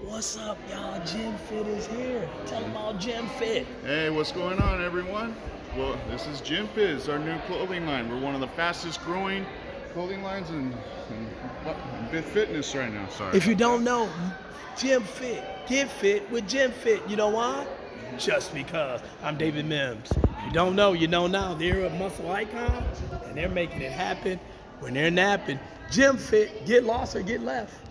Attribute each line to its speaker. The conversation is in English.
Speaker 1: What's up, y'all? GymFit is here. Tell them all GymFit.
Speaker 2: Hey, what's going on, everyone? Well, this is GymFit. It's our new clothing line. We're one of the fastest growing clothing lines in fitness right now. Sorry.
Speaker 1: If you don't know, GymFit, get fit with GymFit. You know why? Just because. I'm David Mims. If you don't know, you know now. They're a muscle icon, and they're making it happen when they're napping. GymFit, get lost or get left.